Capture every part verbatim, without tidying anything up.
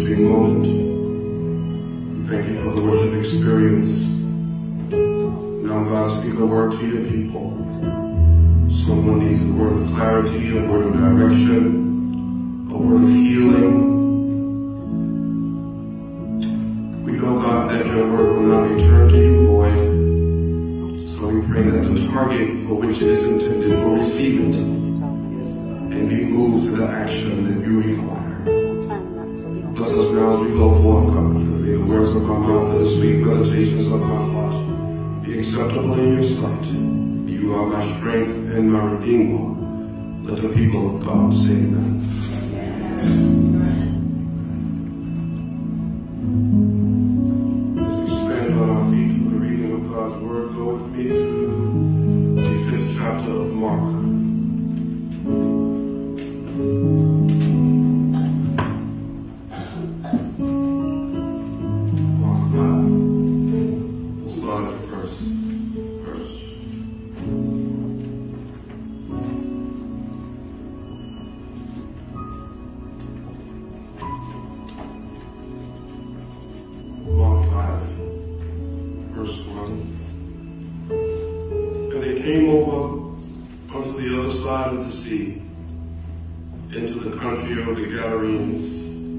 worshiping moment. Thank you for the worship experience. Now, God, speak a word to your people. Someone needs a word of clarity, a word of direction, a word of healing. We know, God, that your word will not return to you void. So we pray that the target for which it is intended will receive it and be moved to the action that you require. Bless us now as we go forth, God. May the words of my mouth and the sweet meditations of my heart be acceptable in your sight. You are my strength and my redeemer. Let the people of God say amen. As we stand on our feet for the reading of God's word, go with me to the fifth chapter of Mark. Came over onto the other side of the sea, into the country of the Gadarenes.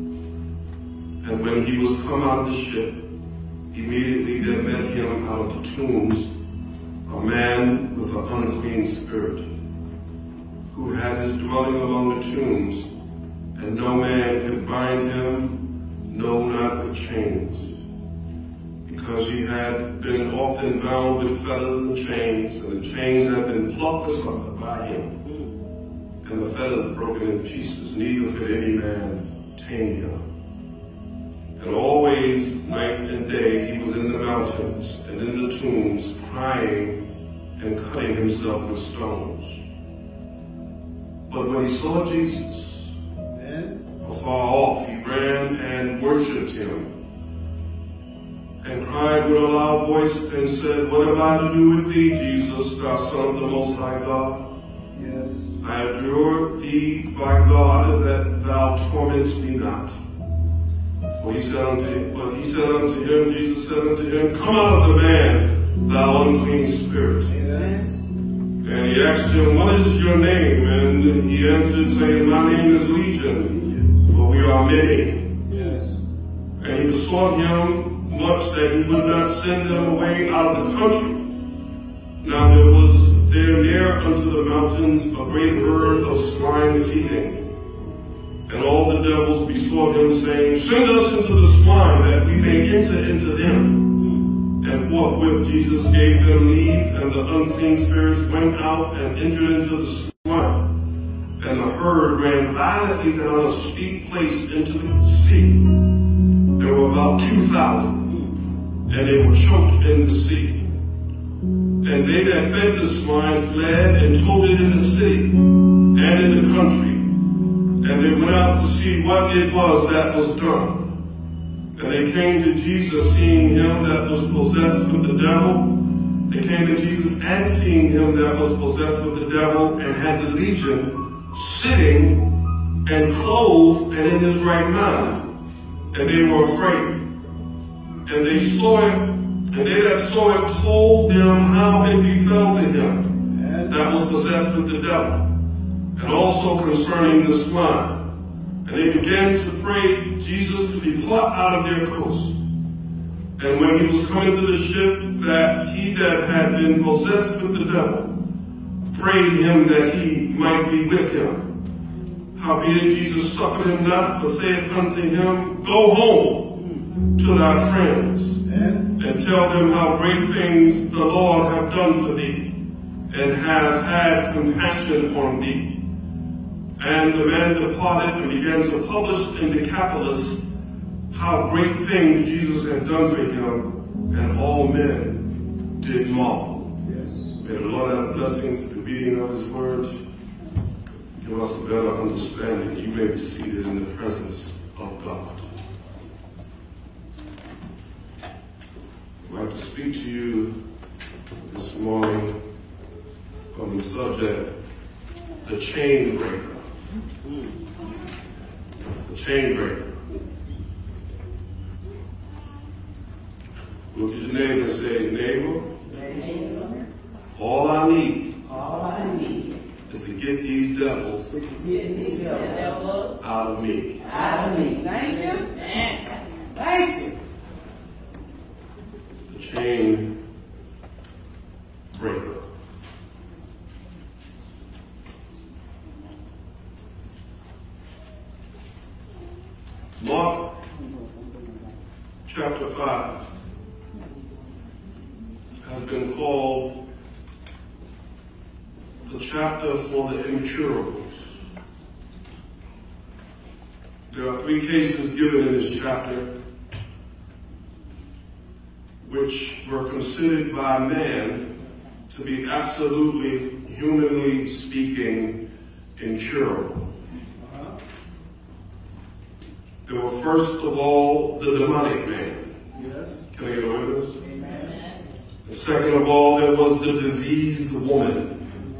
And when he was come out of the ship, immediately there met him out of the tombs a man with an unclean spirit, who had his dwelling among the tombs, and no man could bind him, no, not with chains, because he had been often bound with fetters and chains, and the chains had been plucked asunder by him, and the fetters broken in pieces, neither could any man tame him. And always, night and day, he was in the mountains and in the tombs, crying and cutting himself with stones. But when he saw Jesus afar off, he ran and worshipped him, and cried with a loud voice and said, What have I to do with thee, Jesus, thou Son of the Most High God? Yes. I adjure thee by God that thou torment me not. For he said unto him, but he said unto him, Jesus said unto him, Come out of the man, thou unclean spirit. Yes. And he asked him, What is your name? And he answered, saying, My name is Legion, for we are many. Yes. And he besought him much that he would not send them away out of the country. Now there was there near unto the mountains a great herd of swine feeding. And all the devils besought him, saying, Send us into the swine, that we may enter into them. And forthwith Jesus gave them leave, and the unclean spirits went out and entered into the swine. And the herd ran violently down a steep place into the sea. There were about two thousand. And they were choked in the sea. And they that fed the swine fled and told it in the city and in the country. And they went out to see what it was that was done. And they came to Jesus, seeing him that was possessed with the devil. They came to Jesus and seeing him that was possessed with the devil, and had the legion, sitting and clothed and in his right mind. And they were afraid. And they saw it, and they that saw it told them how it befell to him that was possessed with the devil, and also concerning the swine. And they began to pray Jesus to be put out of their coast. And when he was coming to the ship, that he that had been possessed with the devil prayed him that he might be with him. Howbeit Jesus suffered him not, but saith unto him, Go home to thy friends, and tell them how great things the Lord hath done for thee, and hath had compassion on thee. And the man departed and began to publish in Decapolis how great things Jesus had done for him, and all men did marvel. Yes. May the Lord add blessings to the reading of his word. Give us a better understanding. You may be seated in the presence of God. I'd like to speak to you this morning on the subject, the chain breaker. The chain breaker. say, neighbor, Neighbor, all I need all I need is to get these devils is to get these devils out of me. out of me. Thank you. Thank you. The chain breaker. Mark chapter five has been called the chapter for the incurables. There are three cases given in this chapter which were considered by man to be absolutely, humanly speaking, incurable. There were first of all the demonic man. Yes. Can I get a witness? Amen. And second of all, there was the diseased woman.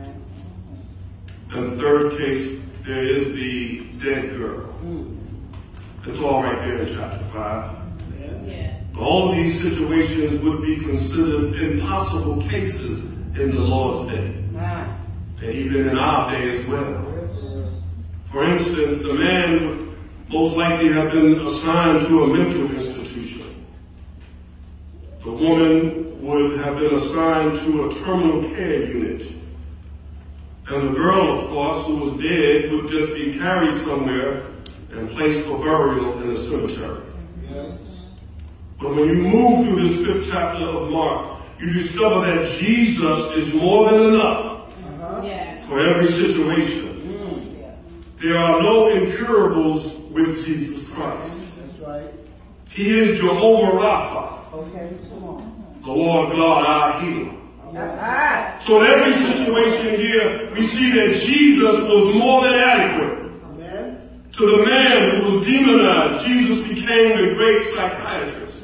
And the third case, there is the dead girl. It's all right there in chapter five. Yeah. All of these situations would be considered impossible cases in the Lord's day, Wow. and even in our day as well. For instance, the man would most likely have been assigned to a mental institution. The woman would have been assigned to a terminal care unit. And the girl, of course, who was dead, would just be carried somewhere and placed for burial in a cemetery. Yes. But when you move through this fifth chapter of Mark, you discover that Jesus is more than enough Uh-huh. Yes. for every situation. There are no incurables with Jesus Christ. That's right. He is Jehovah Rapha, Okay, come on. the Lord God, our healer. Ah, So in every situation here, we see that Jesus was more than adequate. Amen. To the man who was demonized, Jesus became the great psychiatrist.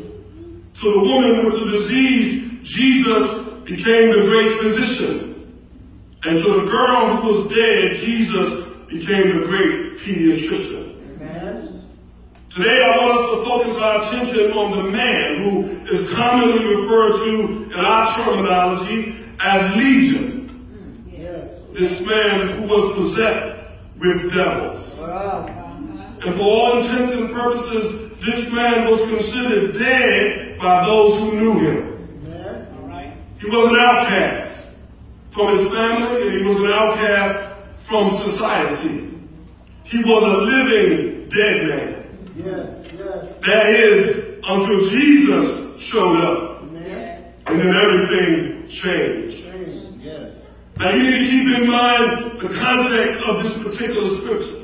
To the woman with the disease, Jesus became the great physician. And to the girl who was dead, Jesus became the great pediatrician. Amen. Today I want us to focus our attention on the man who is commonly referred to in our terminology as Legion. Yes. This man who was possessed with devils. wow. And for all intents and purposes, this man was considered dead by those who knew him. Amen. All right. He was an outcast from his family, and he was an outcast from society. He was a living dead man. Yes. Yes. That is, until Jesus showed up, Amen. and then everything changed. Amen. Yes. Now you need to keep in mind the context of this particular scripture.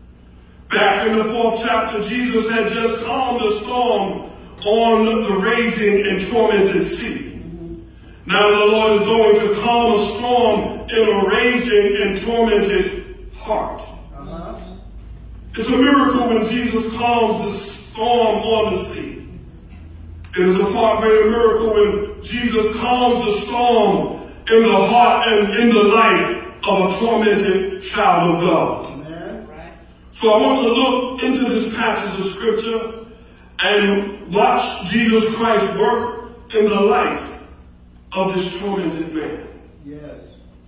Back in the fourth chapter, Jesus had just calmed the storm on the raging and tormented sea. Now the Lord is going to calm a storm in a raging and tormented heart. Uh-huh. It's a miracle when Jesus calms the storm on the sea. It is a far greater miracle when Jesus calms the storm in the heart and in the life of a tormented child of God. Amen. Right. So I want to look into this passage of scripture and watch Jesus Christ work in the life of this tormented man. Yes.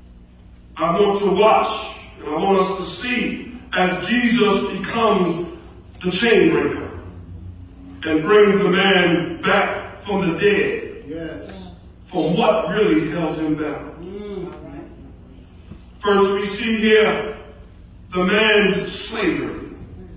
I want to watch, and I want us to see as Jesus becomes the chain breaker and brings the man back from the dead, Yes. from what really held him down. First, we see here the man's slavery.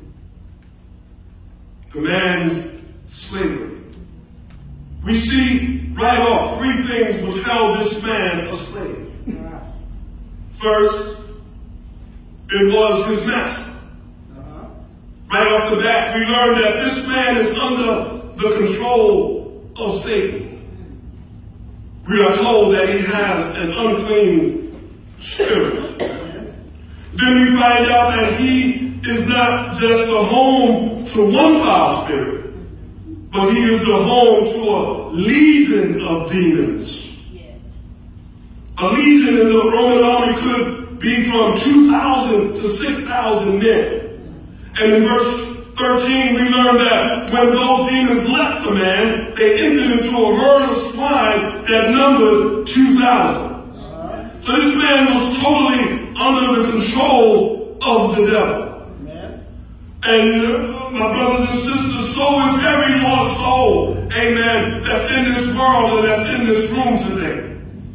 The man's slavery. We see right off three things which held this man a slave. First, it was his master. Uh-huh. Right off the bat, we learn that this man is under the control of Satan. We are told that he has an unclean spirit. Then we find out that he is not just the home to one foul spirit, but he is the home to a legion of demons. A legion in the Roman army could be from two thousand to six thousand men. And in verse thirteen, we learn that when those demons left the man, they entered into a herd of swine that numbered two thousand. Uh-huh. So this man was totally under the control of the devil. Amen. And uh, my brothers and sisters, so is every lost soul, amen, that's in this world and that's in this room today.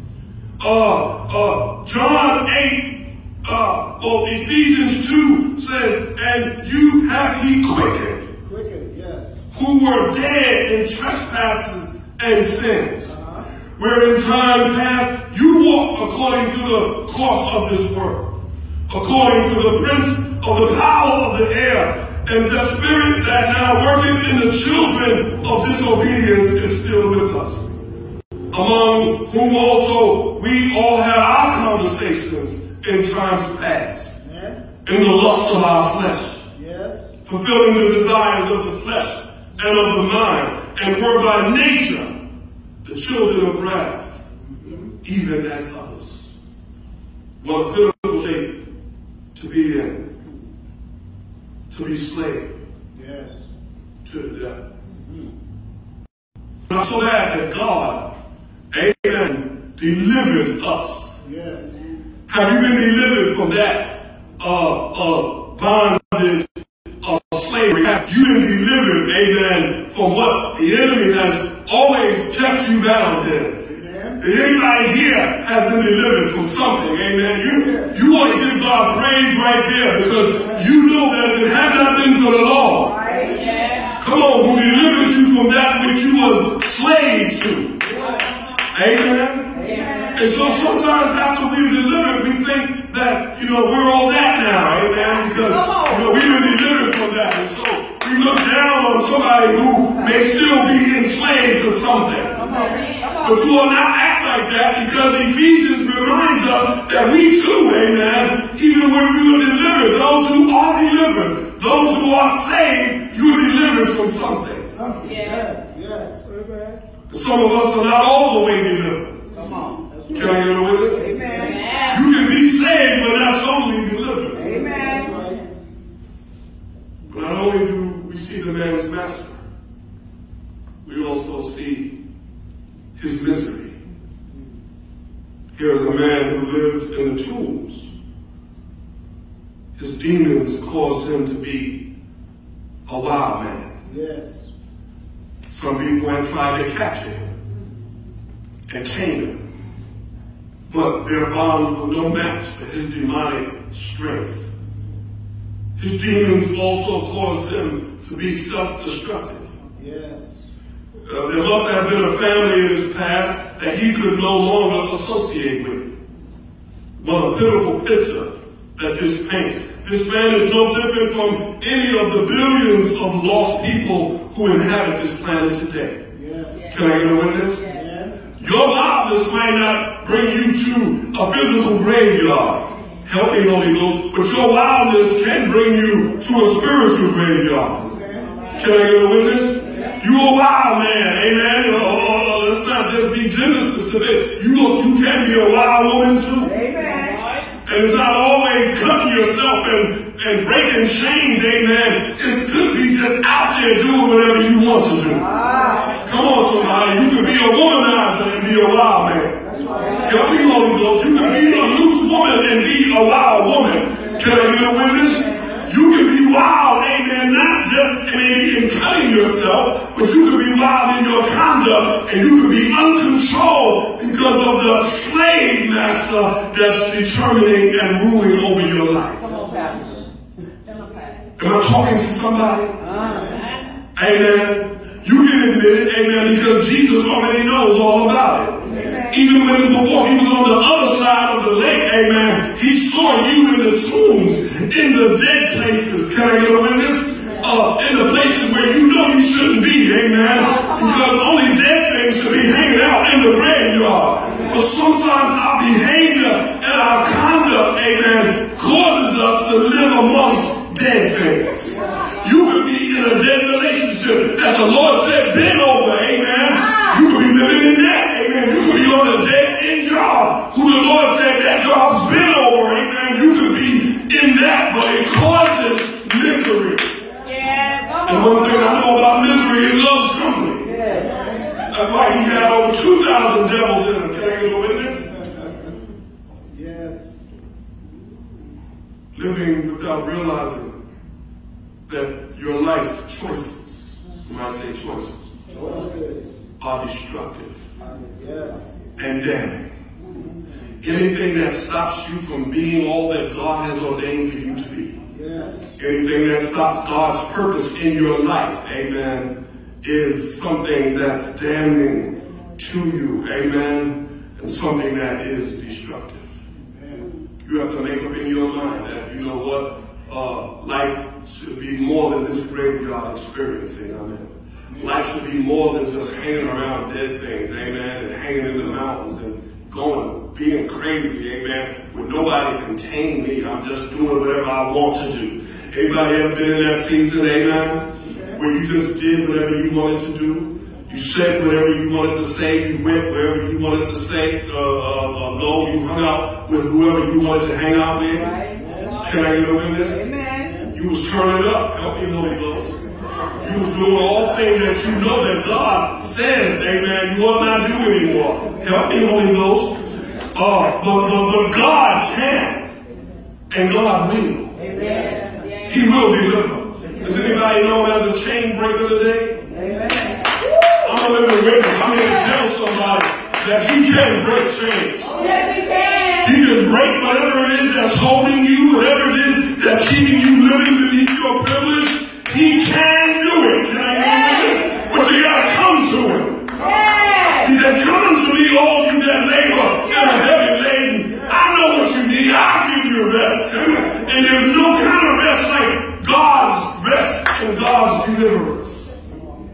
Uh, uh, John eight, uh, or Ephesians two says, and you have he quickened, Quickened, yes. who were dead in trespasses and sins, uh-huh. where in time past you walked according to the course of this world, according to the prince of the power of the air, and the spirit that now worketh in the children of disobedience is still with us, among whom also we all had our conversations in times past, yeah. in the lust of our flesh, yes. fulfilling the desires of the flesh and of the mind, and were by nature the children of wrath, mm-hmm. even as others. What a pitiful state to be in, to be slave yes. to the devil. Mm-hmm. I'm so glad that God, amen, delivered us. Yes. Have you been delivered from that uh, uh, bondage of slavery? Have you been delivered, amen, from what the enemy has always kept you bound in? If anybody here has been delivered from something, amen, you, you want to give God praise right there, because you know that if it had not been for the Lord, right. come on, who delivered you from that which you was slave to. Amen. Amen. And so sometimes after we're delivered, we think that, you know, we're all that now, amen, because, you know, we've been delivered from that. And so we look down on somebody who may still be enslaved to something. But you will not act like that, because Ephesians reminds us that we too, amen, even when we were delivered, those who are delivered, those who are saved, you're delivered from something. Yes, yes. Some of us are not all the way delivered. Come on. Can I get a witness? Amen. You can be saved, but not totally delivered. Amen. But not only do we see the man's master, we also see his misery. Here's a man who lived in the tombs. His demons caused him to be a wild man. Yes. Some people have tried to capture him and tame him, but their bonds were no match for his demonic strength. His demons also caused him to be self-destructive. Yes. Uh, there must have been a family in his past that he could no longer associate with. What a pitiful picture that this paints. This man is no different from any of the billions of lost people who inhabit this planet today. Yeah. Can I get a witness? Yeah. Your wildness might not bring you to a physical graveyard. Help me, Holy Ghost. But your wildness can bring you to a spiritual graveyard. Okay. Can I get a witness? Yeah. You a wild man, amen? Oh, oh, oh, let's not just be gender specific. You, you can be a wild woman too. Amen. And it's not always cutting yourself and, and breaking chains, amen. It could be just out there doing whatever you want to do. Wow. Come on, somebody. You could be a womanizer and be a wild man. Right. Help me, Holy Ghost. You could be a loose woman and be a wild woman. Can I get a witness? You can be wild, amen, not just maybe in cutting yourself, but you can be wild in your conduct, and you can be uncontrolled because of the slave master that's determining and ruling over your life. Am I talking to somebody? Amen. You can admit it, amen, because Jesus already knows all about it. Even when before he was on the other side of the lake, amen, he saw you in the tombs, in the dead places. Can I get a witness? Uh, in the places where you know you shouldn't be, amen, because only dead things should be hanging out in the graveyard. But sometimes our behavior and our conduct, amen, causes us to live amongst dead things. You could be in a dead relationship that the Lord said, bend over, amen. You could be living in that, amen. You could be on a dead-end job who the Lord said that job's been over, amen. You could be in that, but it causes misery. Yeah. know about misery. He loves company. That's why he had over two thousand devils in him. Can I get a witness? Yes. Living without realizing that your life choices, when I say choices, Choices. are destructive Yes. and damning. Anything that stops you from being all that God has ordained for you to be. Yes. Anything that stops God's purpose in your life, amen, is something that's damning to you, amen, and something that is destructive. Amen. You have to make up in your mind that, you know what, uh, life should be more than this graveyard experiencing, amen. Life should be more than just hanging around dead things, amen, and hanging in the mountains and going, being crazy, amen, with nobody contain me. I'm just doing whatever I want to do. Anybody ever been in that season, amen, where you just did whatever you wanted to do? You said whatever you wanted to say. You went wherever you wanted to say, uh, uh, go. You hung out with whoever you wanted to hang out with. Can I get a witness? Amen. You was turning it up. Help me, Holy Ghost. You was doing all things that you know that God says, amen, you ought not do anymore. Help me, Holy Ghost. Uh, but, but, but God can, and God will. Amen. He will deliver. Does anybody know him as a chain breaker today? Amen. I'm a living witness. I'm here to tell somebody that he can break chains. Yes, he can. He can break whatever it is that's holding you, whatever it is that's keeping you living beneath your privilege. He can do it. Can I get a witness? But you gotta come to him. Yes. He said, come to me, all you that labor and are heavy laden. I know what you need. I'll give you rest. And there's no kind of rest like God's rest and God's deliverance.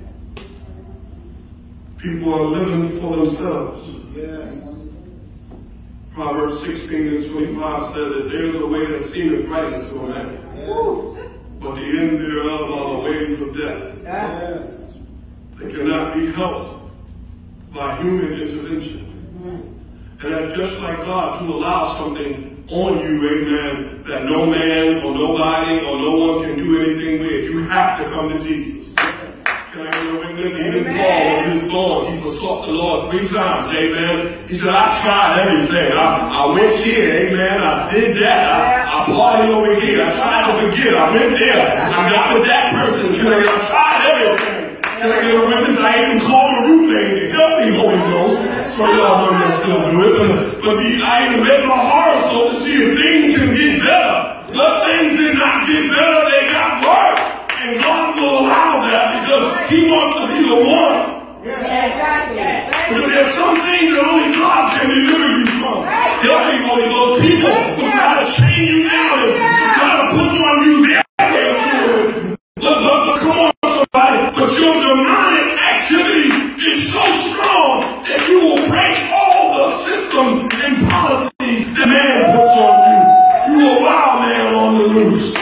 People are living for themselves. Yes. Proverbs sixteen and twenty-five says that there's a way that seemeth right unto a man, Yes. but the end thereof are the ways of death. Yes. They cannot be helped by human intervention. And that's just like God to allow something on you, amen, that no man or nobody or no one can do anything with. You have to come to Jesus. Can I get a witness? Even Paul, with his thorns, he besought the Lord three times, amen. He said, I tried everything. I, I went here, amen. I did that. I, I partied over here. I tried to forget. I went there. I got with that person. Can I, I tried everything. Can I get a witness? I even called a root lady. Help me, Holy Ghost. So y'all know that still do it. But, but I even read my horoscope to see if things can get better. But things did not get better. They got worse. And God will allow that because he wants to be the one. Exactly. Because there's some things that only God can deliver you from. Help me, Holy Ghost. People who try to chain you down and try to put on you their way of doing it. But, but, but come on, somebody. But your demonic activity is so strong that you will break all the systems and policies that man puts on you. You a wild man on the loose.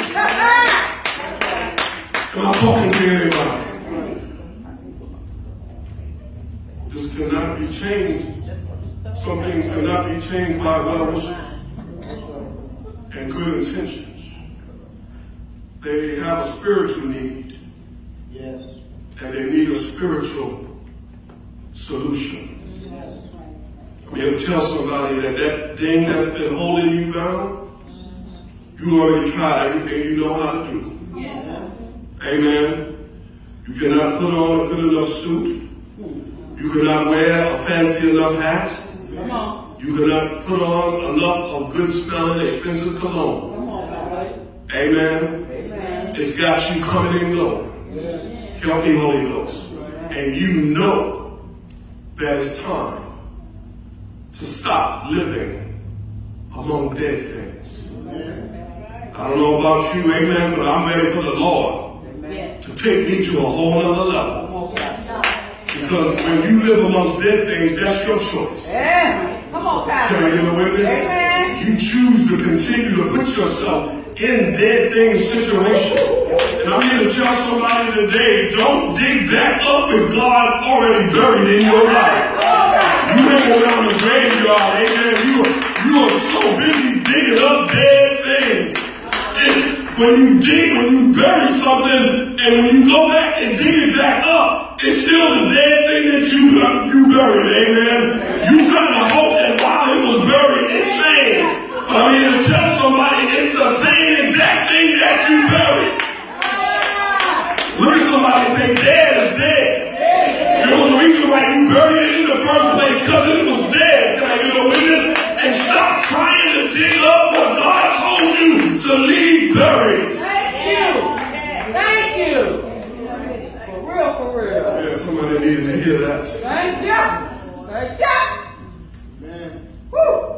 Am I talking to anybody? This cannot be changed. Some things cannot be changed by well wishes and good intentions. They have a spiritual need. Yes. And they need a spiritual solution. Yes. I'm here to tell somebody that that thing that's been holding you down, you already tried everything you know how to do. Amen. You cannot put on a good enough suit. You cannot wear a fancy enough hat. Come on. You cannot put on enough of good smelling, expensive cologne. Come on. Amen. Amen. It's got you coming and going. Yes. Help me, Holy Ghost. And you know that it's time to stop living among dead things. I don't know about you, amen, but I'm ready for the Lord to take me to a whole other level. Because when you live amongst dead things, that's your choice. Yeah. Come on, Pastor. Can I get a witness? Amen. You choose to continue to put yourself in dead things situation. And I'm here to tell somebody today, don't dig back up with God already buried in your life. You hang around the graveyard, amen. You are, you are so busy digging up dead things. It's when you dig, when you bury something, and when you go back and dig it back up, it's still the dead thing that you, you buried, amen? You kind of hope that while it was buried, it changed. But I'm here to tell somebody it's the same exact thing that you buried. Look at somebody and say, dead is dead. There was a reason why you buried it in the first place, because it was dead. Can I get a witness? And stop trying to dig up what God told you to leave buried. Thank you. Thank you. For real, for real. Yeah, somebody needed to hear that. Thank you. Thank you. Amen. Woo.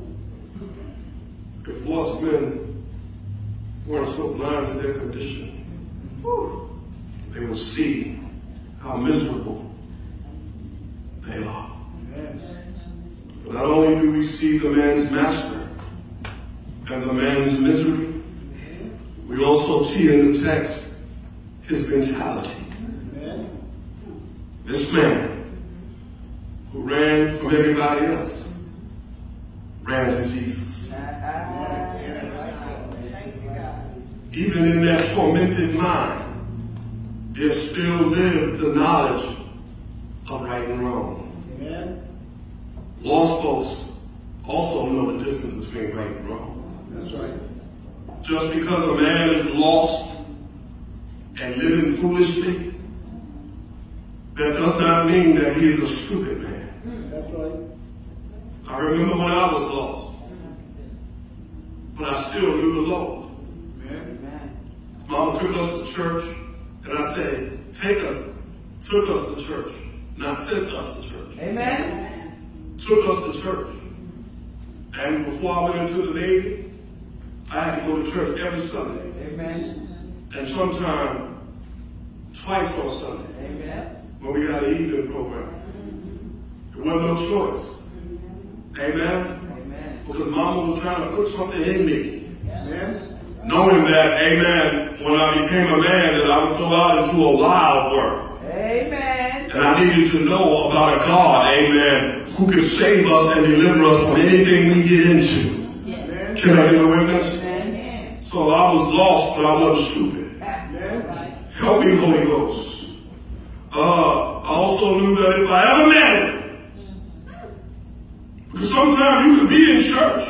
If lost men weren't so blind to their condition, Woo. they will see how miserable they are. But not only do we see the man's master and the man's misery, we also see in the text his mentality. This man who ran from everybody else ran to Jesus. Even in that tormented mind, there still lived the knowledge of right and wrong. Lost folks also know the difference between right and wrong. That's right. Just because a man is lost and living foolishly, that does not mean that he is a stupid man. That's right. I remember when I was lost, but I still knew the Lord. Amen. Mama took us to church, and I said, take us, took us to church, not sent us to church. Amen. Took us to church. And before I went into the Navy, I had to go to church every Sunday. Amen. And sometimes twice on Sunday. Amen. When we had an evening program. There wasn't no choice. Amen? Amen. Because Mama was trying to put something in me. Amen. Knowing that, amen, when I became a man, that I would go out into a wild world. Amen. And I needed to know about a God, amen, who could save us and deliver us from anything we get into. Amen. Can I get a witness? Amen. So I was lost, but I wasn't stupid. Amen. Help me, Holy Ghost. Uh, I also knew that if I ever met him, because sometimes you can be in church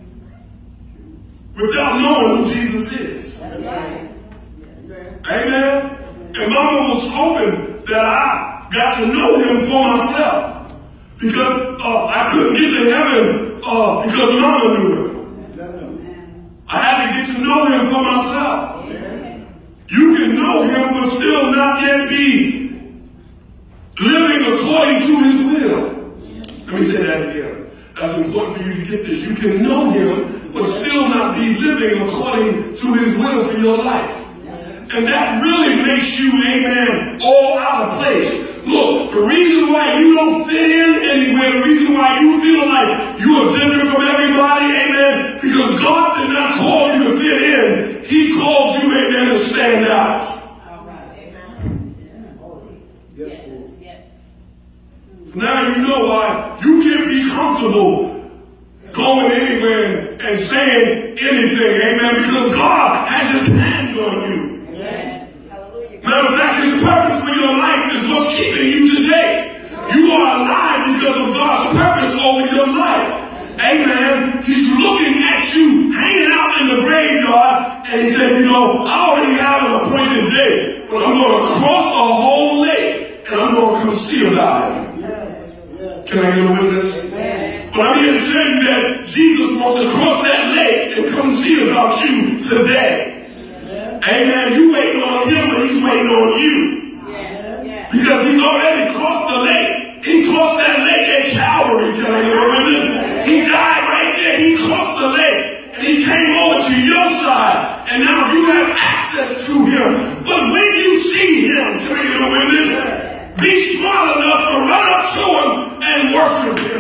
without knowing who Jesus is. Amen. Amen. And Mama was hoping that I got to know him for myself, because uh, I couldn't get to heaven uh, because Mama knew him. I had to get to know him for myself. You can know him but still not yet be living according to his will. Let me say that again. That's important for you to get this. You can know him but still not be living according to his will for your life. And that really makes you, amen, all out of place. Look, the reason why you don't fit in anywhere, the reason why you feel like you are different from everybody, amen, because God did not call you to fit in. He called you, amen, to stand out. All right. Amen. Yes, Lord. Now you know why you can't be comfortable going anywhere and saying anything, amen, because God has his hand on you. Matter of fact, his purpose for your life is what's keeping you today. You are alive because of God's purpose over your life. Amen. He's looking at you hanging out in the graveyard, and he said, you know, I already have an appointed day, but I'm going to cross a whole lake, and I'm going to come see about it. Can I get a witness? But I'm here to tell you that Jesus wants to cross that lake and come see about you today. Amen. You waiting on him, but he's waiting on you. Yeah, yeah. Because he's already crossed the lake. He crossed that lake at Calvary. Can I get a witness? He died right there. He crossed the lake. And he came over to your side. And now you have access to him. But when you see him, can I get a witness? Be smart enough to run up to him and worship him.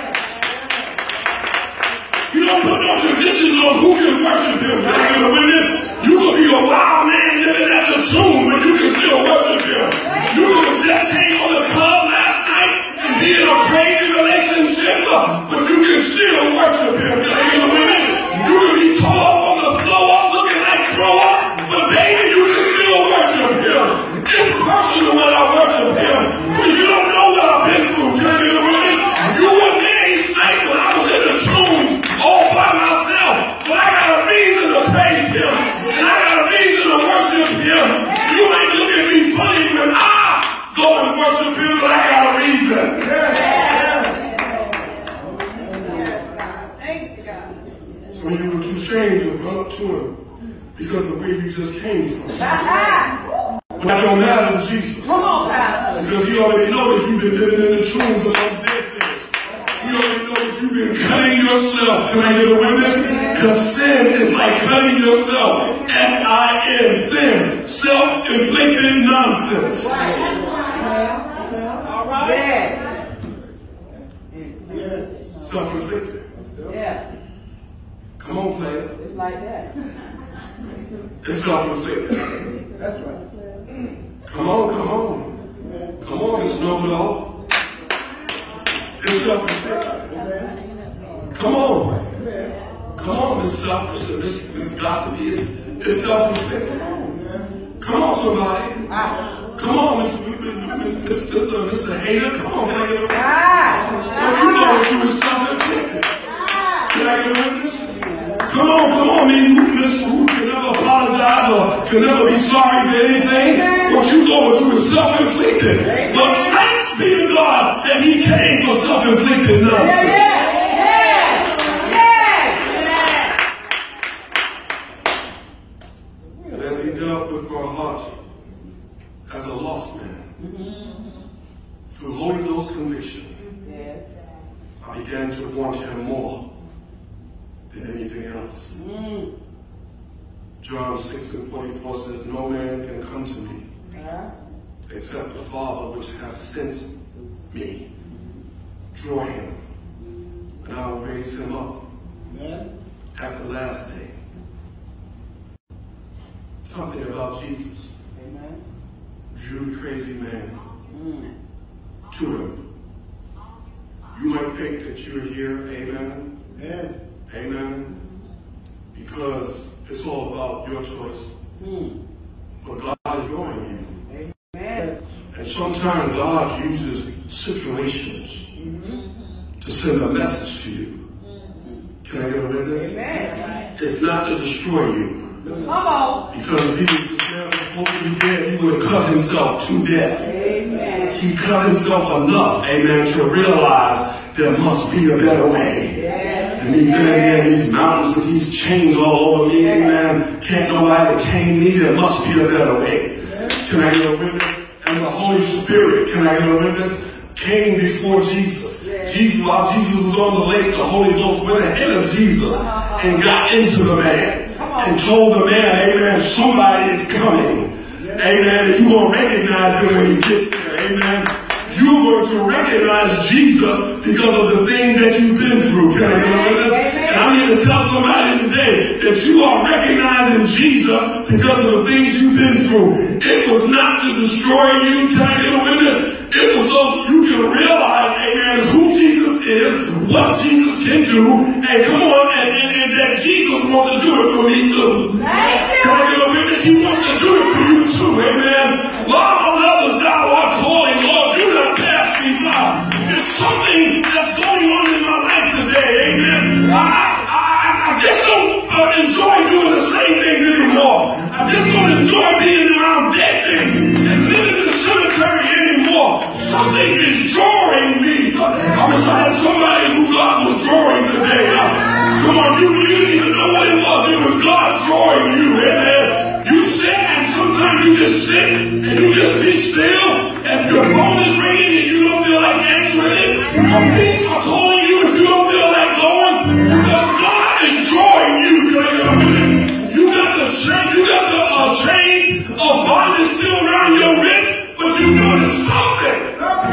You don't put no conditions on who can worship him. Can I get a witness? You could be a wild man living at the tomb, but you can still worship him. You could have just came on the club last night and be in a crazy relationship, but you can still worship him. Can I get a witness? You could be tore up on the floor looking like throw up, because of where you just came from. Ha-ha. But that don't matter to Jesus. Come on, Pastor. Because he already know that you've been living in the tombs amongst dead things. He already know that you've been cutting yourself. Can I get a witness? Because sin is like cutting yourself. S I N, sin. Self-inflicted nonsense. All right. Yes. Self-inflicted. Yeah. Come on, player. It's like that. It's self-inflicted. That's right. Come on, come on. Come on, it's no law. It's self-inflicted. Come on. Come on, this selfish, this, this gossipy, it's, it's self-inflicted. Come on, somebody. Come on, Mister Mister Hater. Come on, can I get a What you going to do is self-inflicted. Can I get a witness? Come on, come on, me who miss who can never apologize or can never be sorry for anything. What you going to do is self-inflicted. But thanks be to God that he came for self-inflicted nonsense. And as he dealt with my heart as a lost man, through Holy Ghost conviction, I began to want him more than anything else. Mm. John six and forty-four says, no man can come to me yeah. except the Father which has sent me. Draw him, and I will raise him up yeah. at the last day. Something about Jesus Amen. Drew the crazy man mm. to him. You might think that you're here, amen. Amen. Amen. Because it's all about your choice. Mm. But God is drawing you. Amen. And sometimes God uses situations mm-hmm. to send a message to you. Mm-hmm. Can I get a witness? Amen. It's not to destroy you. Come on. Because if he was supposed to be dead, he would have cut himself to death. Amen. He cut himself enough, amen, to realize there must be a better way. Yeah. And he's been here in these mountains with these chains all over me, amen. Can't nobody tame me. There must be a better way. Yeah. Can I get a witness? And the Holy Spirit, can I get a witness? Came before Jesus. Yeah. Jesus, while Jesus was on the lake, the Holy Ghost went ahead of Jesus uh-huh. and got into the man and told the man, amen, somebody is coming. Yeah. Amen. And you're going to recognize him when he gets there. Amen. You're going to recognize Jesus because of the things that you've been through. Can I get a witness? And I'm here to tell somebody today that you are recognizing Jesus because of the things you've been through. It was not to destroy you. Can I get a witness? It was so you can realize, amen, who Jesus is, what Jesus can do, and come on, and, and, and that Jesus wants to do it for me too. Can I get a witness? He wants to do it for you too, amen. While others thou art calling, Lord, do not pass me by. There's something that's going on in my life today, amen. I, I, I just don't uh, enjoy doing the same things anymore. I just don't enjoy being around dead things and living in the cemetery anymore. Something is drawing me. I wish I had somebody who God was drawing today. Come on, you, you didn't even know what it was. It was God drawing you, amen. You sit and sometimes you just sit and you just be still and your phone is ringing and you don't feel like answering it. Your people are calling you and you don't feel like going because God is drawing you. You got the chain, you got the uh, chain of bondage still around your wrist, but you know there's something.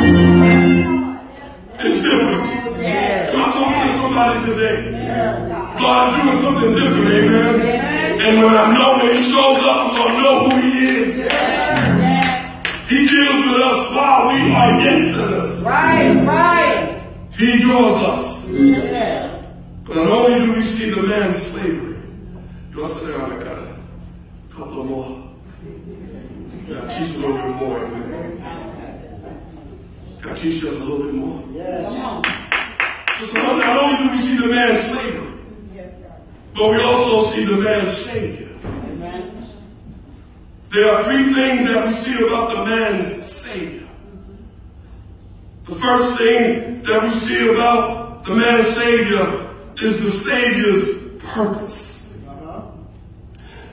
It's different. Am I talking to somebody today? God is doing something different, amen. And when I know when he shows up, I'm going to know who he is. He deals with us while we are yet sinners. Right, right. He draws us. Yeah. But not only do we see the man's slavery, you want to sit down, I got a couple of more. Got to teach a little bit more, amen. Got to teach us a little bit more. Yeah. So not only do we see the man's slavery, but we also see the man's Savior. Amen. There are three things that we see about the man's Savior. The first thing that we see about the man's Savior is the Savior's purpose. Uh-huh.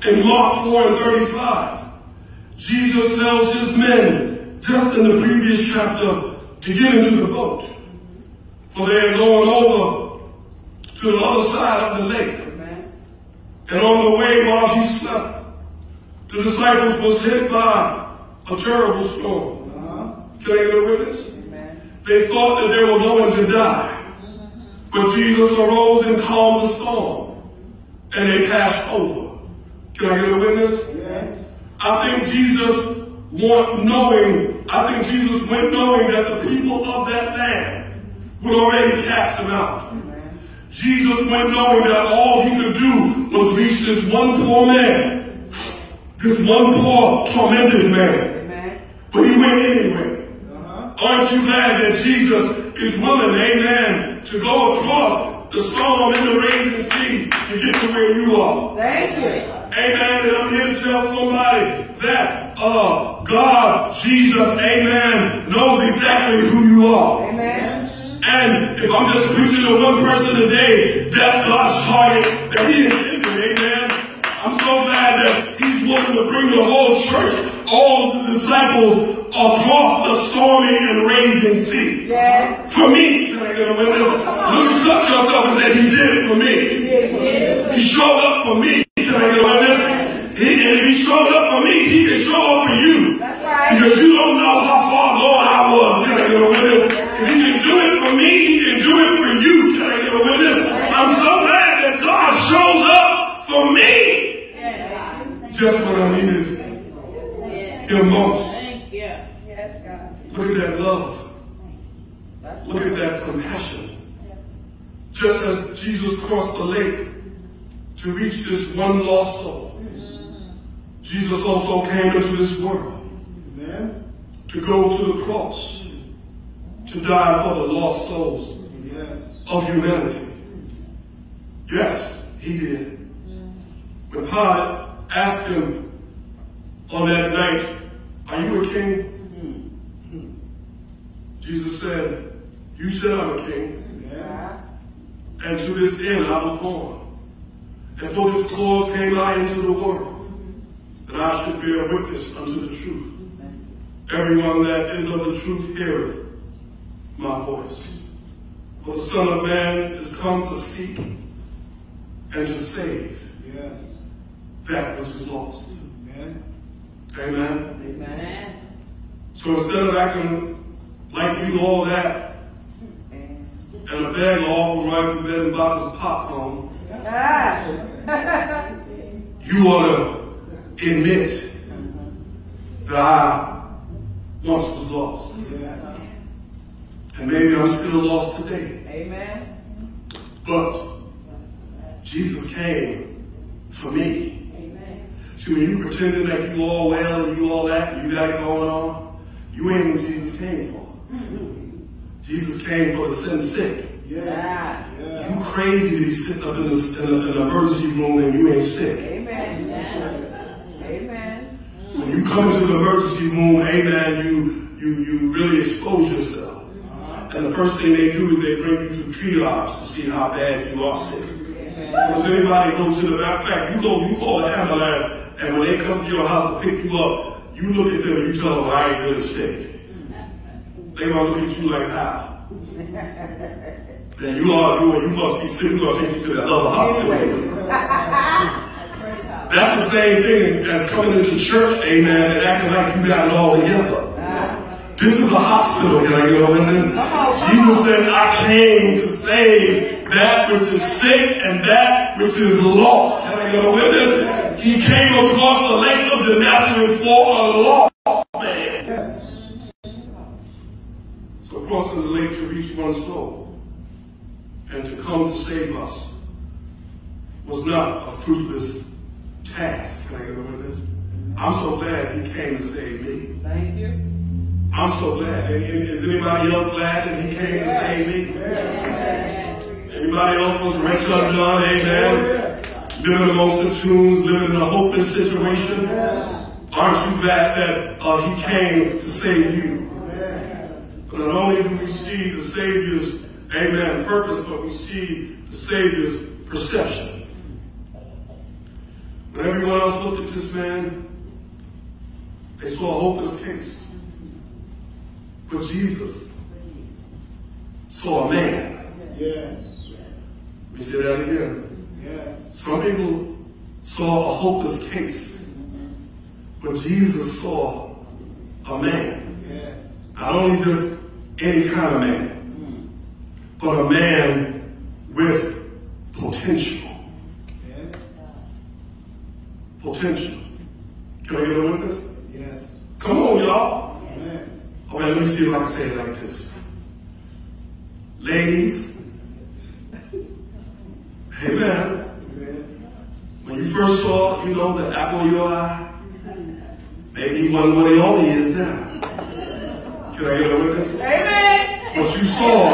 In Mark four and thirty-five, Jesus tells his men, just in the previous chapter, to get into the boat. For they are going over to the other side of the lake. Amen. And on the way, while he slept, the disciples was hit by a terrible storm. Uh-huh. Can I get a witness? Amen. They thought that they were going to die. But Jesus arose and calmed the storm. And they passed over. Can I get a witness? Yes. I think Jesus went knowing, I think Jesus went knowing that the people of that land would already cast him out. Amen. Jesus went knowing that all he could do was reach this one poor man, this one poor tormented man. Amen. But he went anyway. Uh-huh. Aren't you glad that Jesus is willing, amen, to go across the storm and the raging sea to get to where you are? Thank you. Amen. And I'm here to tell somebody that uh, God, Jesus, amen, knows exactly who you are. Amen. And if I'm just preaching to one person today, that's God's target that he intended. Amen. I'm so glad that he's willing to bring the whole church, all the disciples, across the stormy and raging sea. Yes. For me, can I get a witness? Look, touch yourself and say, he did it for me. He showed up for me. Can I get a witness? He, and if he showed up for me, he can show up for you. That's right. Because you don't know how far gone I was. Can I get a witness? If he can do it for me, he can do it for you. Can I get a witness? I'm so glad that God shows up for me. Just when I needed him most. Look at that love. Look at that compassion. Just as Jesus crossed the lake to reach this one lost soul, Jesus also came into this world to go to the cross, to die for the lost souls of humanity. Yes, he did. When Pilate asked him on that night, are you a king? Jesus said, you said I'm a king. Yeah. And to this end I was born. And for this cause came I into the world, that I should bear witness unto the truth. Everyone that is of the truth heareth my voice. For the Son of Man is come to seek and to save yes. that which is lost. Amen. Amen. Amen. So instead of acting like you all that, and a bag off right bed and box popcorn, you ought to admit that I once was lost. And maybe I'm still lost today. Amen. But Jesus came for me. Amen. See, when you pretending that you all well and you all that, and you got it going on, you ain't what Jesus came for. Jesus came for the sin sick. Yeah. Yeah. You crazy to be sitting up in, a, in, a, in an emergency room and you ain't sick. Amen. Amen. When you come into the emergency room, amen, you, you, you really expose yourself. Uh-huh. And the first thing they do is they bring you to triage to see how bad you are sick. Does anybody go to the, matter of fact, you go, you call the ambulance, and when they come to your house to pick you up, you look at them and you tell them, I ain't really sick. They gonna look at you like, how? Then you are doing, you must be sick, we're gonna take you to the other hospital. That's the same thing as coming into church, amen, and acting like you got it all together. This is a hospital, can I get a witness? Jesus said, I came to save that which is sick and that which is lost. Can I get a witness? He came across the lake of Gennesaret for a lost man. So crossing the lake to reach one soul and to come to save us was not a fruitless task. Can I get a witness? I'm so glad he came to save me. Thank you. I'm so glad. Is anybody else glad that he came to save me? Anybody else was rich undone? Amen. Living amongst the tombs, living in a hopeless situation. Aren't you glad that uh, he came to save you? But not only do we see the Savior's, amen, purpose, but we see the Savior's procession. When everyone else looked at this man, they saw a hopeless case. But Jesus saw a man. Yes. Let me say that again. Yes. Some people saw a hopeless case, but Jesus saw a man. Yes. Not only just any kind of man, but a man with potential. Yes. Potential. Can I get a witness? Yes. Come on, y'all. Amen. Okay, let me see if I can say it like this. Ladies, amen. Amen. When you first saw, you know, the apple of your eye, maybe he wasn't what he only is now. Can I get a witness? Amen. What you saw,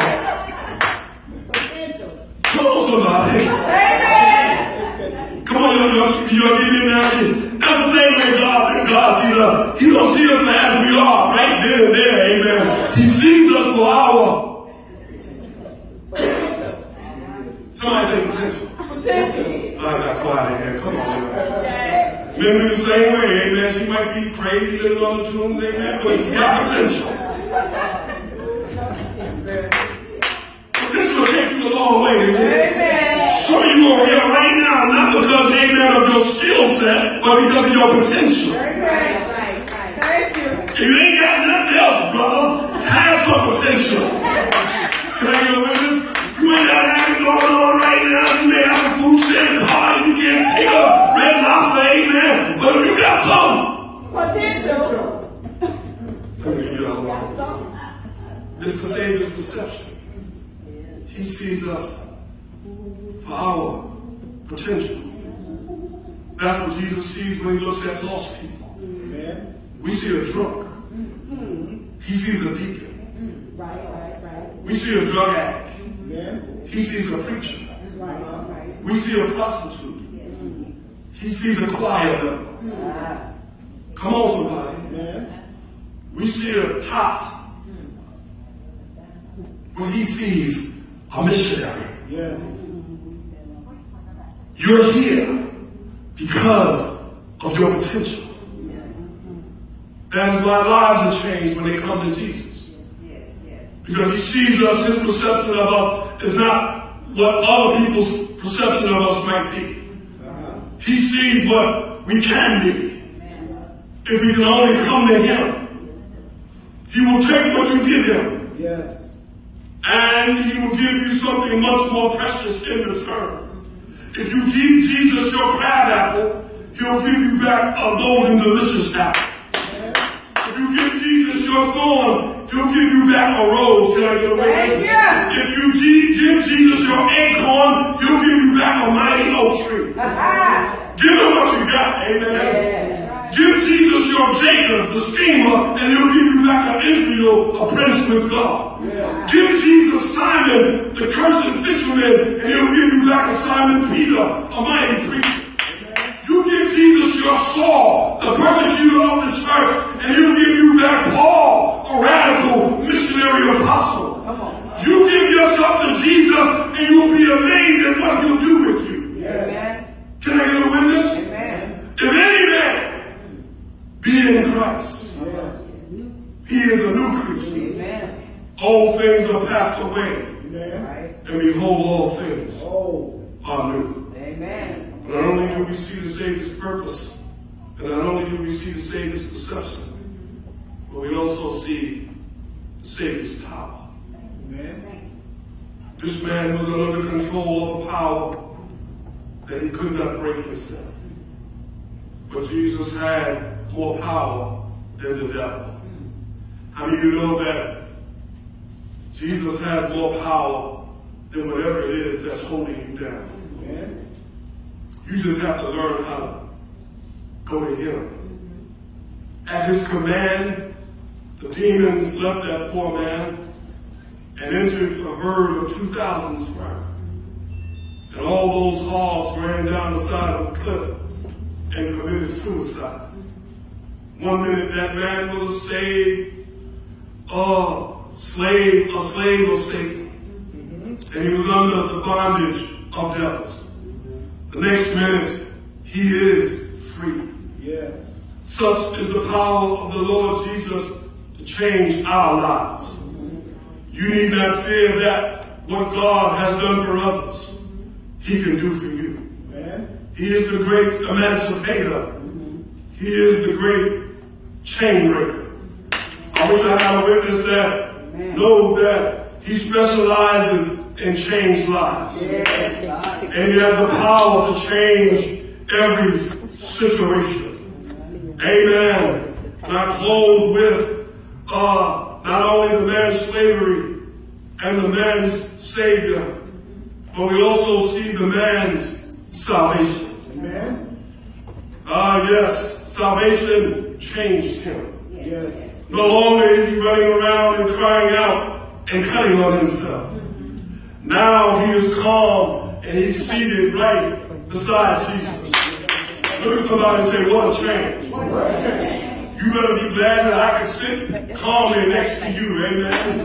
come on, somebody. Amen. Come on, you know, you know, give me now. That's the same way God, God sees us. He don't see us as we are, right there and there, amen. He sees us for our, somebody say potential. Potential. I got quiet in here, come on. Man. Men do the same way, amen. She might be crazy living on the tunes, amen, but she's got potential. Potential will take you a long way, you see. Amen. Some of you over here right now, not because, amen, of your skill set, but because of your potential. Right, right, right. Thank you. If you ain't got nothing else, brother, have some potential. Can I get a witness? You ain't got nothing going on right now. You may have a food stamp card, you can't take a red lobster, amen, but you got something. Potential. Let me get on one. This is the Savior's perception. He sees us for our potential. That's what Jesus sees when he looks at lost people. Amen. We see a drunk. He sees a deacon. Right, right, right. We see a drug addict. Amen. He sees a preacher. Right, right. We see a prostitute. He sees a choir member. Come on, somebody. Amen. We see a tot. But he sees a missionary. Yes. You're here because of your potential. That is why lives are changed when they come to Jesus. Because he sees us, his perception of us is not what other people's perception of us might be. Uh-huh. He sees what we can be. If we can only come to him, he will take what you give him. Yes. And he will give you something much more precious in return. If you give Jesus your crab apple, he'll give you back a golden delicious apple. If you give Jesus your thorn, he'll give you back a rose. Can I get a witness? Thank you. If you ge- give Jesus your acorn, he'll give you back a mighty oak tree. Aha. Give him what you got, amen. Yeah. Give Jesus your Jacob, the schemer, and he'll give you back an Israel, a prince with God. Yeah. Give Jesus Simon, the cursed fisherman, and he'll give you back a Simon Peter, a mighty preacher. You give Jesus your Saul, the persecutor of the church, and he'll give you back Paul, a radical missionary apostle. You give yourself to Jesus, and you'll be amazed at what he'll do with you. Amen. Can I get a witness? Amen. If any man be in Christ, he is a new creature. Amen. All things are passed away, Amen. Right. and behold, all things Oh. are new. Amen. Not only do we see the Savior's purpose, and not only do we see the Savior's perception, but we also see the Savior's power. Amen. This man was under control of a power that he could not break himself. But Jesus had more power than the devil. How many of you know that Jesus has more power than whatever it is that's holding you down? Amen. You just have to learn how to go to him. At his command, the demons left that poor man and entered a herd of two thousand sperm. And all those hogs ran down the side of the cliff and committed suicide. One minute that man was a saved, uh, slave, a slave of Satan. And he was under the bondage of devils. The next minute, he is free. Yes. Such is the power of the Lord Jesus to change our lives. You need not fear that what God has done for others, he can do for you. Amen. He is the great emancipator. He is the great chain breaker. I wish I had a witness that knows that he specializes in change lives. And he has the power to change every situation. Amen. And I close with uh, not only the man's slavery and the man's savior, but we also see the man's salvation. Amen. Ah, uh, yes, salvation changed him. Yes. No longer is he running around and crying out and cutting on himself. Now he is calm and he's seated right beside Jesus. Look at somebody and say, what a change. You better be glad that I can sit calmly next to you, amen.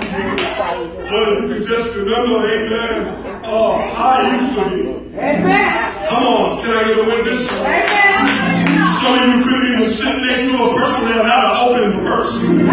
But if you can just remember, amen, oh, how I used to be. Amen. Come on, can I get a witness? Amen. Some of you couldn't even sit next to a person that had an open purse. Can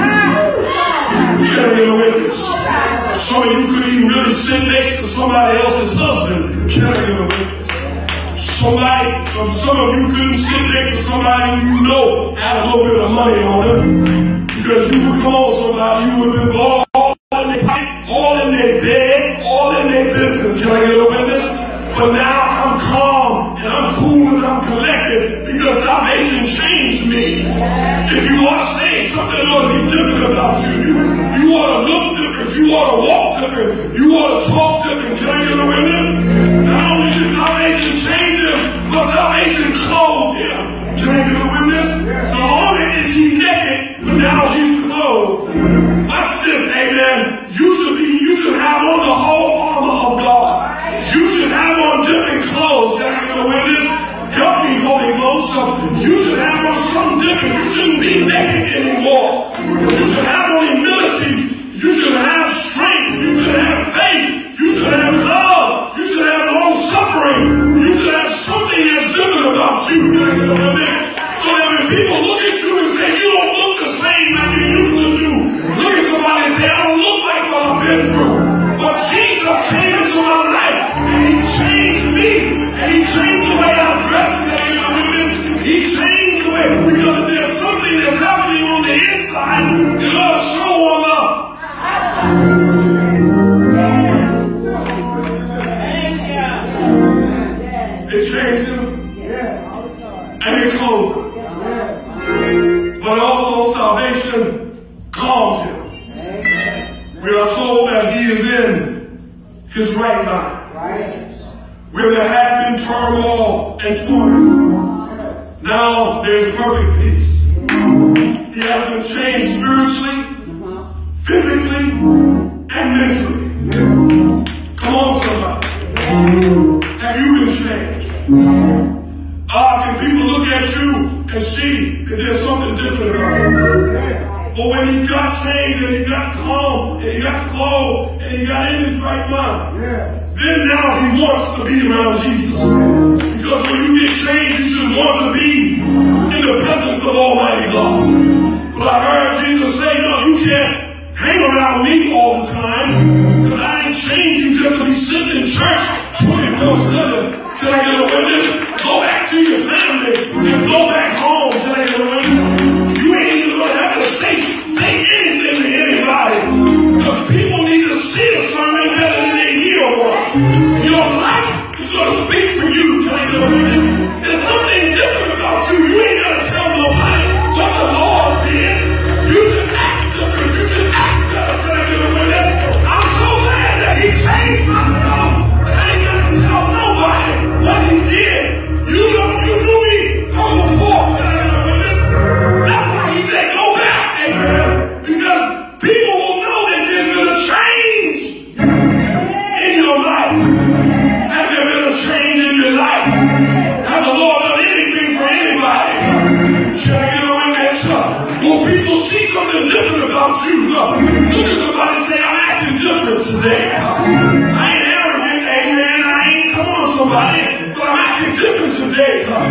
I get a witness? Some of you couldn't even really sit next to somebody else's husband. Can I get a witness? Somebody, um, some of you couldn't sit next to somebody you know had a little bit of money on them. Because you would call somebody, you would have been all, all in their pipe, all in their bed, all in their business. Can I get a witness? But now I'm calm and I'm cool and I'm collected because salvation changed me. If you are saved, something ought to be different about you. You, you ought to look different. You ought to walk different. You ought to talk different. Can I get a witness? Not only did salvation change him, but salvation clothed him. Can I get a witness? No longer is he naked, but now he's clothed. Watch this, amen. You should be, you should have on the whole armor of God. You should have on different clothes. Can I get a witness? Help me, Holy Ghost. You should have on something different. You shouldn't be naked anymore. You should have on humility. You should have strength. You should have faith. You should have love. You should have long suffering. You should have something that's different about you. Can I get a witness? So that when people look at you and say, you don't look the same like you used to do. Look at somebody and say, I don't look like what I've been through. But Jesus came into my life and he changed me. And he changed the way I dress. He changed the way, because there's something that's happening on the inside that ought to show on the it changed him and it clothed him. But also salvation calmed him. We are told that he is in his right mind. Where there had been turmoil and torment, now there's perfect peace. He has been changed spiritually, physically, and mentally. Come on, somebody. Have you been changed? Ah, can people look at you and see that there's something different about you? But when he got changed and he got calm and he got clothed and he got in his right mind, then now he wants to be around Jesus. Because when you get changed, you should want to be in the presence of Almighty God. But I heard Jesus say, no, you can't hang around me all the time. Because I ain't changed you just to be sitting in church twenty-four seven. Can I get a witness? Go back to your family and go back home. Can I get a witness? You ain't even going to have to say, say anything to anybody. Because people need to see a sermon better than they hear one. Your life is going to speak for you. Can I get a witness? There's something different about you. You ain't got to tell nobody what the Lord did. You should act different. You should act better. Can I get a witness? I'm so glad that he changed my life. I ain't got to tell nobody what he did. You know, you knew me from before. Can I get a witness? That's why he said, go back, amen. Because people will know that there's been a change in your life. Has there been a change in your life? Has the Lord done anything for anybody? Can I get a witness? Will people see something different about you? Look, look at somebody and say, I'm acting different today. I ain't arrogant, amen. I ain't, come on somebody, but I'm acting different today.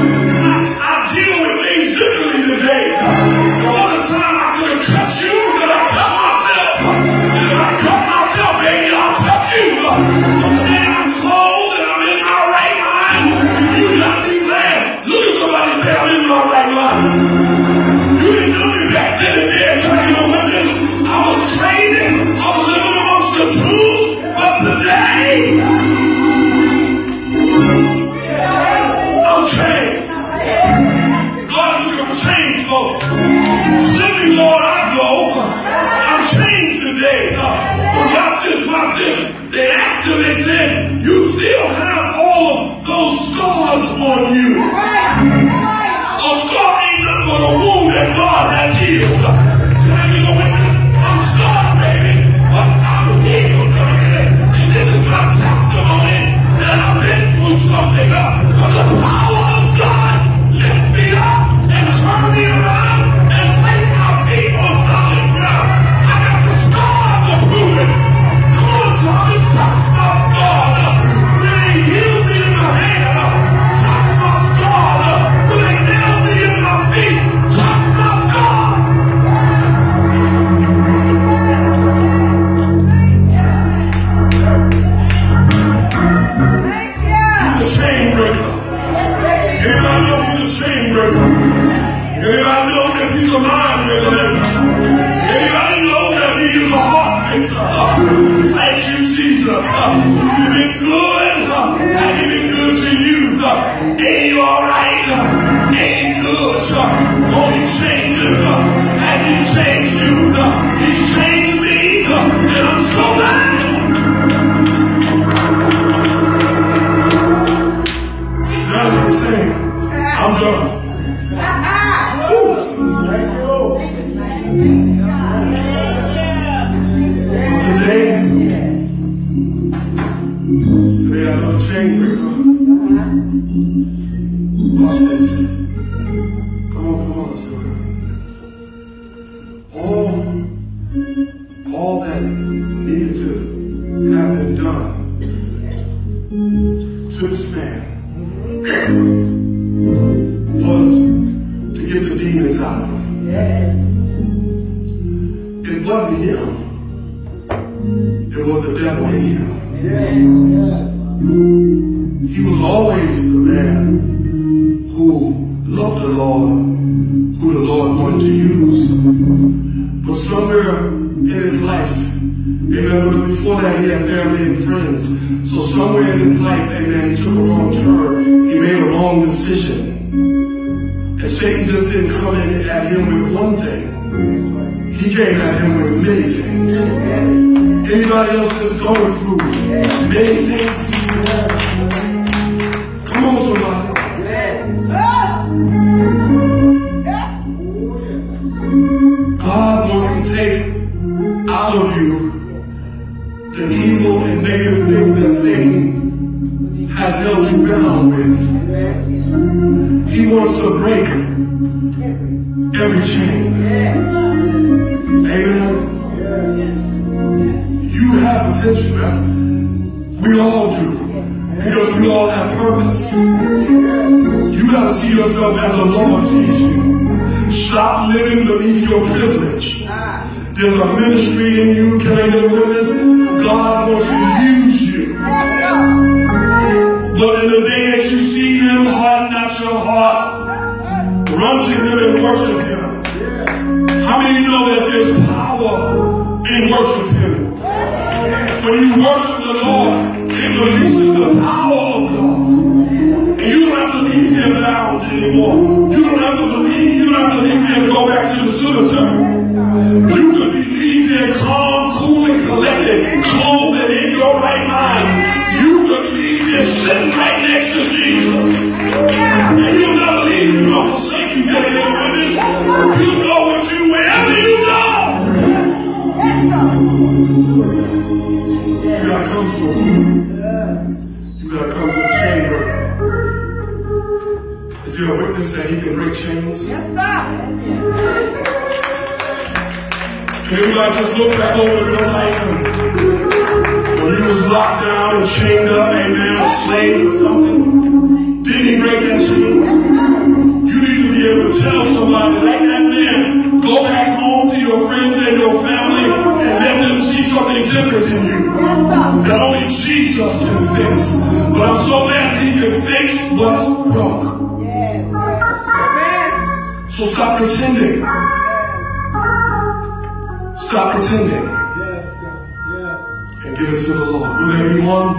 Watch this. Come on, come on, let's go. All, all that needed to have been done to this man was to get the demons out of him. It wasn't him. It was the devil in him. He was always the man who loved the Lord, who the Lord wanted to use. But somewhere in his life, amen, before that he had family and friends. So somewhere in his life, amen, he took a wrong turn. He made a wrong decision. And Satan just didn't come in at him with one thing. He came at him with many things. Anybody else that's going through many things? Come on, somebody. God wants to take out of you the evil and negative things that Satan has held you bound with. He wants to break every chain. Amen. You have potential. That's, we all do. Because we all have purpose. You gotta see yourself as the Lord sees you. Stop living beneath your privilege. There's a ministry in you. Can I get a witness? God wants to use you. But in the day that you see him, harden not your heart. Run to him and worship him. How many know that there's power in worshiping him? When you worship the Lord, it releases the power of God. And you don't have to leave him bound anymore. You don't have to believe, you don't have to leave him go back to the cemetery. You can be leave there calm, cool, and collected, clothed and in your right mind. You can leave there sitting right next to Jesus. And he'll never leave you nor forsake you. Can I get a witness? He'll go with you wherever you go. You gotta come to him. You gotta come to the chain breaker. Is there a witness that he can break chains? Yes, sir. Can anybody just look back over your life and when you was locked down and chained up, amen, a slave or something? Didn't he break that chain? You need to be able to tell somebody like that man, go back home to your friends and your family and let them see something different in you. That only Jesus can fix. But I'm so glad that he can fix what's broke. So stop pretending. Stop pretending. And give it to the Lord. Will there be one?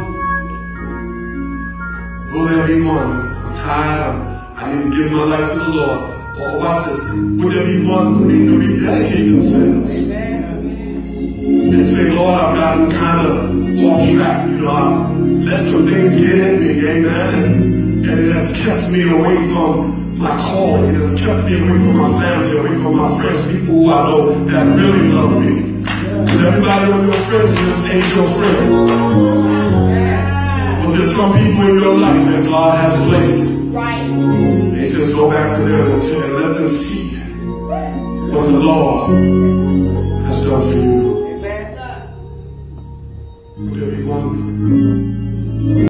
Will there be one? I'm tired. I need to give my life to the Lord. Or watch this. Will there be one who need to rededicate themselves? And say, Lord, I've gotten kind of off track. You know, I've let some things get in me, amen? And, and it has kept me away from my calling. It has kept me away from my family, away from my friends, people who I know that really love me. Because everybody on your friends list ain't your friend. But there's some people in your life that God has placed. And he says, go back to them and let them see what the Lord has done for you.